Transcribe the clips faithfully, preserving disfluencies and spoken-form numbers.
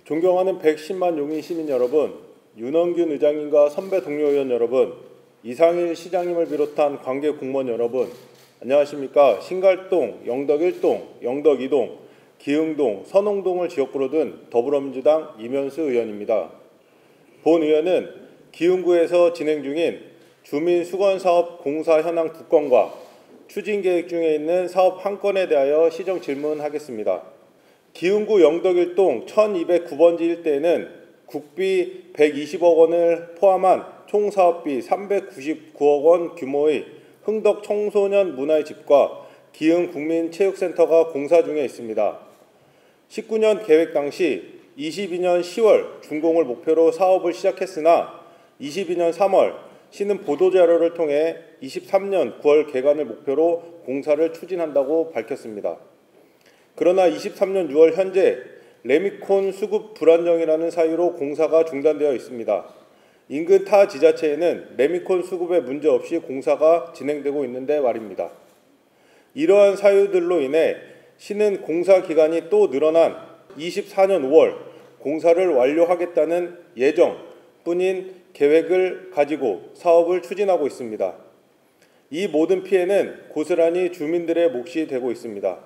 존경하는 백십만 용인 시민 여러분, 윤원균 의장님과 선배 동료 의원 여러분, 이상일 시장님을 비롯한 관계 공무원 여러분, 안녕하십니까. 신갈동, 영덕 일 동, 영덕 이 동, 기흥동, 선홍동을 지역구로 둔 더불어민주당 이면수 의원입니다. 본 의원은 기흥구에서 진행 중인 주민수건사업 공사 현황 두 건과 추진 계획 중에 있는 사업 한 건에 대하여 시정 질문하겠습니다. 기흥구 영덕 일 동 천이백구 번지 일대에는 국비 백이십억 원을 포함한 총 사업비 삼백구십구억 원 규모의 흥덕 청소년 문화의 집과 기흥 국민체육센터가 공사 중에 있습니다. 십구 년 계획 당시 이십이 년 시월 준공을 목표로 사업을 시작했으나 이십이 년 삼월 시는 보도자료를 통해 이십삼 년 구월 개관을 목표로 공사를 추진한다고 밝혔습니다. 그러나 이십삼 년 유월 현재 레미콘 수급 불안정이라는 사유로 공사가 중단되어 있습니다. 인근 타 지자체에는 레미콘 수급에 문제없이 공사가 진행되고 있는데 말입니다. 이러한 사유들로 인해 시는 공사 기간이 또 늘어난 이십사 년 오월 공사를 완료하겠다는 예정뿐인 계획을 가지고 사업을 추진하고 있습니다. 이 모든 피해는 고스란히 주민들의 몫이 되고 있습니다.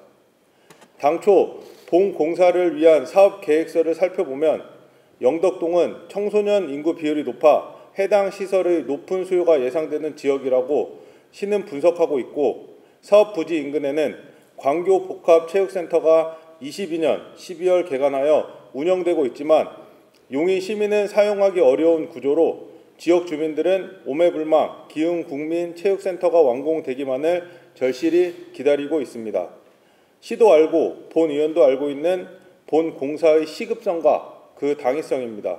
당초 본 공사를 위한 사업 계획서를 살펴보면 영덕동은 청소년 인구 비율이 높아 해당 시설의 높은 수요가 예상되는 지역이라고 시는 분석하고 있고, 사업 부지 인근에는 광교 복합체육센터가 이십이 년 십이월 개관하여 운영되고 있지만 용인 시민은 사용하기 어려운 구조로 지역 주민들은 오매불망 기흥 국민체육센터가 완공되기만을 절실히 기다리고 있습니다. 시도 알고 본 의원도 알고 있는 본 공사의 시급성과 그 당위성입니다.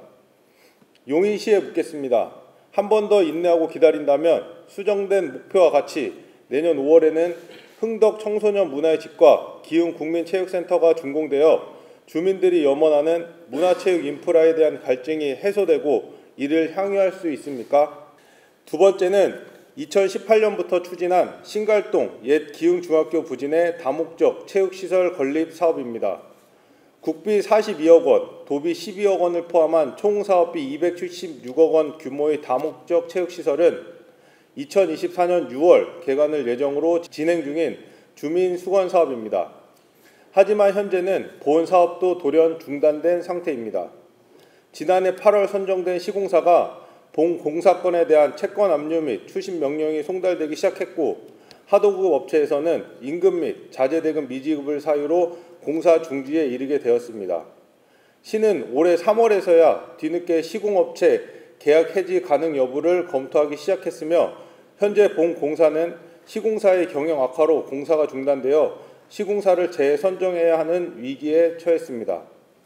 용인시에 묻겠습니다. 한 번 더 인내하고 기다린다면 수정된 목표와 같이 내년 오월에는 흥덕 청소년 문화의 집과 기흥 국민체육센터가 준공되어 주민들이 염원하는 문화체육 인프라에 대한 갈증이 해소되고 이를 향유할 수 있습니까? 두 번째는 이천십팔 년부터 추진한 신갈동 옛 기흥중학교 부진의 다목적 체육시설 건립 사업입니다. 국비 사십이억 원, 도비 십이억 원을 포함한 총 사업비 이백칠십육억 원 규모의 다목적 체육시설은 이천이십사 년 유월 개관을 예정으로 진행 중인 주민수건사업입니다. 하지만 현재는 본 사업도 돌연 중단된 상태입니다. 지난해 팔월 선정된 시공사가 본 공사건에 대한 채권 압류 및 추심 명령이 송달되기 시작했고, 하도급 업체에서는 임금 및 자재대금 미지급을 사유로 공사 중지에 이르게 되었습니다. 시는 올해 삼월에서야 뒤늦게 시공업체 계약 해지 가능 여부를 검토하기 시작했으며, 현재 본 공사는 시공사의 경영 악화로 공사가 중단되어 시공사를 재선정해야 하는 위기에 처했습니다.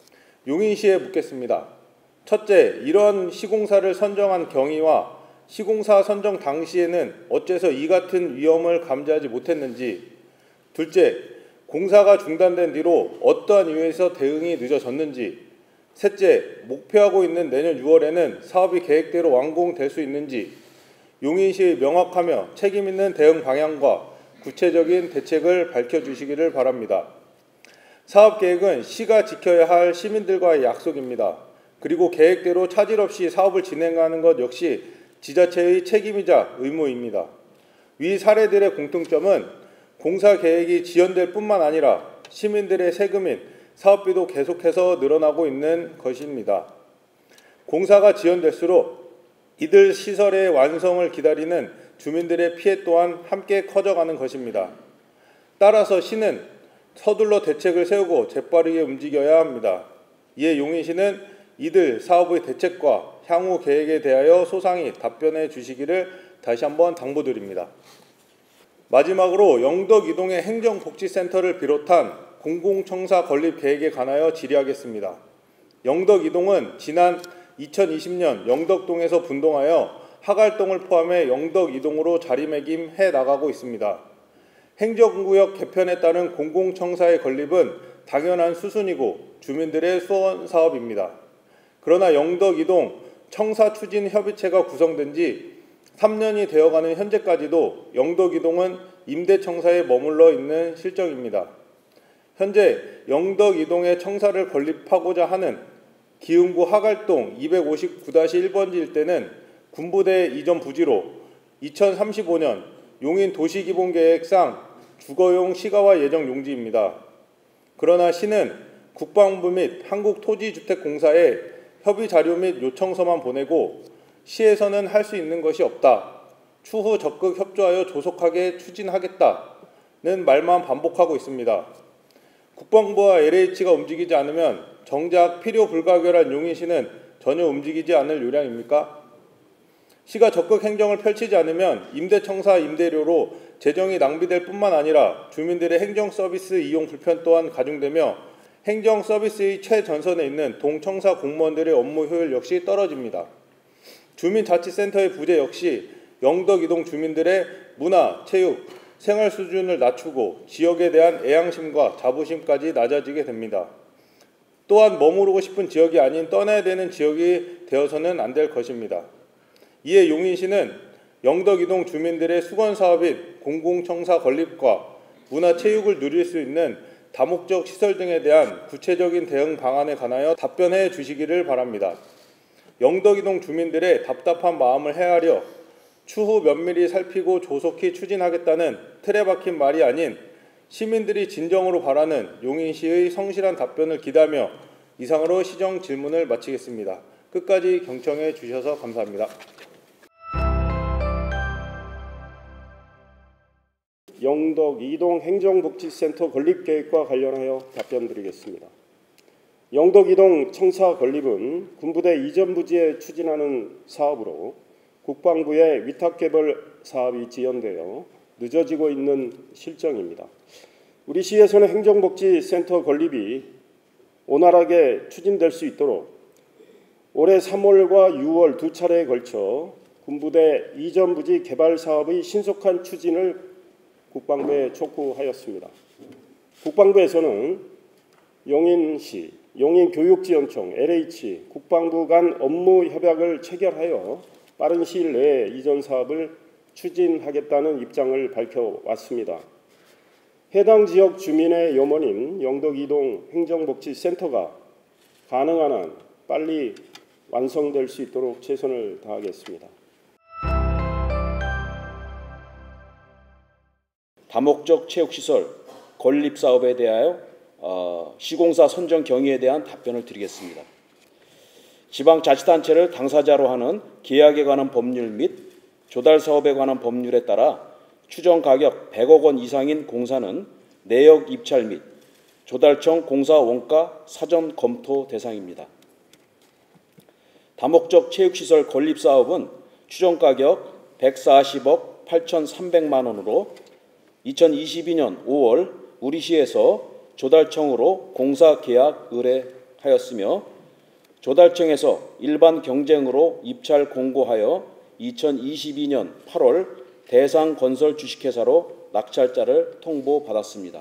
용인시에 묻겠습니다. 첫째, 이러한 시공사를 선정한 경위와 시공사 선정 당시에는 어째서 이 같은 위험을 감지하지 못했는지. 둘째, 공사가 중단된 뒤로 어떠한 이유에서 대응이 늦어졌는지. 셋째, 목표하고 있는 내년 유월에는 사업이 계획대로 완공될 수 있는지. 용인시의 명확하며 책임있는 대응 방향과 구체적인 대책을 밝혀주시기를 바랍니다. 사업계획은 시가 지켜야 할 시민들과의 약속입니다. 그리고 계획대로 차질 없이 사업을 진행하는 것 역시 지자체의 책임이자 의무입니다. 위 사례들의 공통점은 공사 계획이 지연될 뿐만 아니라 시민들의 세금인 사업비도 계속해서 늘어나고 있는 것입니다. 공사가 지연될수록 이들 시설의 완성을 기다리는 주민들의 피해 또한 함께 커져가는 것입니다. 따라서 시는 서둘러 대책을 세우고 재빠르게 움직여야 합니다. 이에 용인시는 이들 사업의 대책과 향후 계획에 대하여 소상히 답변해 주시기를 다시 한번 당부드립니다. 마지막으로 영덕 이 동의 행정복지센터를 비롯한 공공청사 건립 계획에 관하여 질의하겠습니다. 영덕 이 동은 지난 이천이십 년 영덕동에서 분동하여 하갈동을 포함해 영덕 이 동으로 자리매김해 나가고 있습니다. 행정구역 개편에 따른 공공청사의 건립은 당연한 수순이고 주민들의 소원 사업입니다. 그러나 영덕 이 동 청사추진협의체가 구성된 지 삼 년이 되어가는 현재까지도 영덕 이 동은 임대청사에 머물러 있는 실정입니다. 현재 영덕 이 동에 청사를 건립하고자 하는 기흥구 하갈동 이백오십구 일 번지 일대는 군부대 이전 부지로 이천삼십오 년 용인 도시기본계획상 주거용 시가화 예정 용지입니다. 그러나 시는 국방부 및 한국토지주택공사에 협의 자료 및 요청서만 보내고 시에서는 할 수 있는 것이 없다. 추후 적극 협조하여 조속하게 추진하겠다는 말만 반복하고 있습니다. 국방부와 엘에이치가 움직이지 않으면 정작 필요 불가결한 용인시는 전혀 움직이지 않을 요량입니까? 시가 적극 행정을 펼치지 않으면 임대청사 임대료로 재정이 낭비될 뿐만 아니라 주민들의 행정 서비스 이용 불편 또한 가중되며 행정 서비스의 최전선에 있는 동청사 공무원들의 업무 효율 역시 떨어집니다. 주민자치센터의 부재 역시 영덕 이동 주민들의 문화, 체육, 생활 수준을 낮추고 지역에 대한 애양심과 자부심까지 낮아지게 됩니다. 또한 머무르고 싶은 지역이 아닌 떠나야 되는 지역이 되어서는 안 될 것입니다. 이에 용인시는 영덕 이동 주민들의 수건사업인 공공청사 건립과 문화체육을 누릴 수 있는 다목적 시설 등에 대한 구체적인 대응 방안에 관하여 답변해 주시기를 바랍니다. 영덕 이동 주민들의 답답한 마음을 헤아려 추후 면밀히 살피고 조속히 추진하겠다는 틀에 박힌 말이 아닌 시민들이 진정으로 바라는 용인시의 성실한 답변을 기대하며 이상으로 시정 질문을 마치겠습니다. 끝까지 경청해 주셔서 감사합니다. 영덕 이동 행정복지센터 건립계획과 관련하여 답변드리겠습니다. 영덕 이동 청사 건립은 군부대 이전 부지에 추진하는 사업으로 국방부의 위탁개발 사업이 지연되어 늦어지고 있는 실정입니다. 우리 시에서는 행정복지센터 건립이 원활하게 추진될 수 있도록 올해 삼월과 유월 두 차례에 걸쳐 군부대 이전 부지 개발 사업의 신속한 추진을 국방부에 촉구하였습니다. 국방부에서는 용인시, 용인교육지원청, 엘에이치, 국방부 간 업무 협약을 체결하여 빠른 시일 내에 이전 사업을 추진하겠다는 입장을 밝혀왔습니다. 해당 지역 주민의 염원인 영덕 이동 행정복지센터가 가능한 한 빨리 완성될 수 있도록 최선을 다하겠습니다. 다목적 체육시설 건립 사업에 대하여 어, 시공사 선정 경위에 대한 답변을 드리겠습니다. 지방자치단체를 당사자로 하는 계약에 관한 법률 및 조달 사업에 관한 법률에 따라 추정 가격 백억 원 이상인 공사는 내역 입찰 및 조달청 공사 원가 사전 검토 대상입니다. 다목적 체육시설 건립 사업은 추정 가격 백사십억 팔천삼백만 원으로 이천이십이 년 오월 우리 시에서 조달청으로 공사 계약 의뢰하였으며 조달청에서 일반 경쟁으로 입찰 공고하여 이천이십이 년 팔월 대상 건설 주식회사로 낙찰자를 통보받았습니다.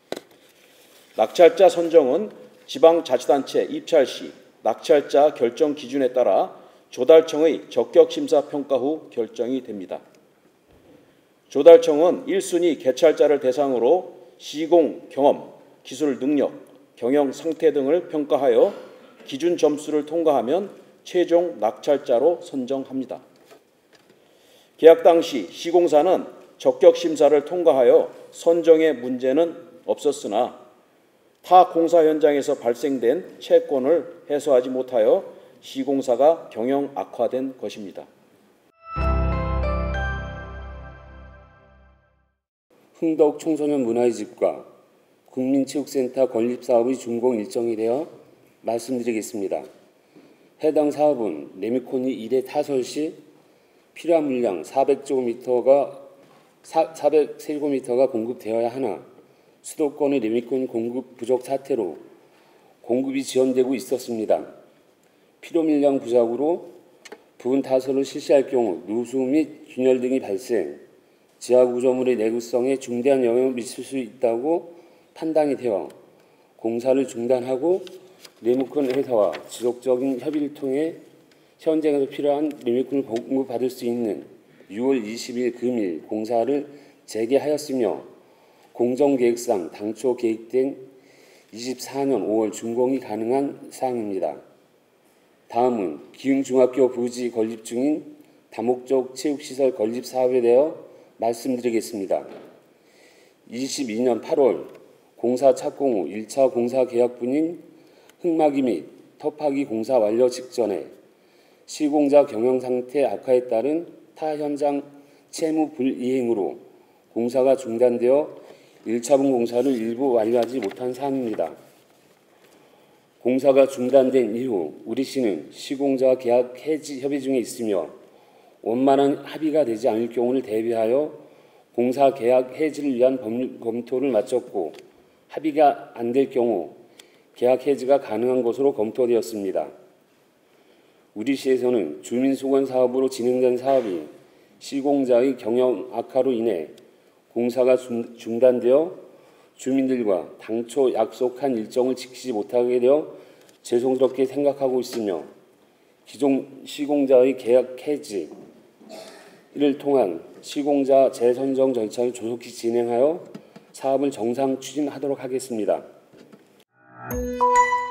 낙찰자 선정은 지방자치단체 입찰 시 낙찰자 결정 기준에 따라 조달청의 적격심사 평가 후 결정이 됩니다. 조달청은 일 순위 개찰자를 대상으로 시공 경험, 기술 능력, 경영 상태 등을 평가하여 기준 점수를 통과하면 최종 낙찰자로 선정합니다. 계약 당시 시공사는 적격 심사를 통과하여 선정에 문제는 없었으나 타 공사 현장에서 발생된 채권을 해소하지 못하여 시공사가 경영 악화된 것입니다. 흥덕 청소년 문화의 집과 국민체육센터 건립사업의 준공 일정이 되어 말씀드리겠습니다. 해당 사업은 레미콘이 일 회 타설 시 필요한 물량 사백 제곱미터가 사백 세제곱미터가 공급되어야 하나 수도권의 레미콘 공급 부족 사태로 공급이 지연되고 있었습니다. 필요 물량 부족으로 부분 타설을 실시할 경우 누수 및 균열 등이 발생, 지하 구조물의 내구성에 중대한 영향을 미칠 수 있다고 판단이 되어 공사를 중단하고 레미콘 회사와 지속적인 협의를 통해 현장에서 필요한 레미콘을 공급받을 수 있는 유월 이십일 금일 공사를 재개하였으며 공정계획상 당초 계획된 이십사 년 오월 준공이 가능한 사항입니다. 다음은 기흥중학교 부지 건립 중인 다목적 체육시설 건립 사업에 대하여 말씀드리겠습니다. 이십이 년 팔월 공사 착공 후 일 차 공사 계약분인 흙막이 및 터파기 공사 완료 직전에 시공자 경영 상태 악화에 따른 타 현장 채무 불이행으로 공사가 중단되어 일 차분 공사를 일부 완료하지 못한 사안입니다. 공사가 중단된 이후 우리 시는 시공자와 계약 해지 협의 중에 있으며 원만한 합의가 되지 않을 경우를 대비하여 공사 계약 해지를 위한 법률 검토를 마쳤고 합의가 안 될 경우 계약 해지가 가능한 것으로 검토되었습니다. 우리 시에서는 주민수건 사업으로 진행된 사업이 시공자의 경영 악화로 인해 공사가 중단되어 주민들과 당초 약속한 일정을 지키지 못하게 되어 죄송스럽게 생각하고 있으며 기존 시공자의 계약 해지를 통한 시공자 재선정 절차를 조속히 진행하여 사업을 정상 추진하도록 하겠습니다.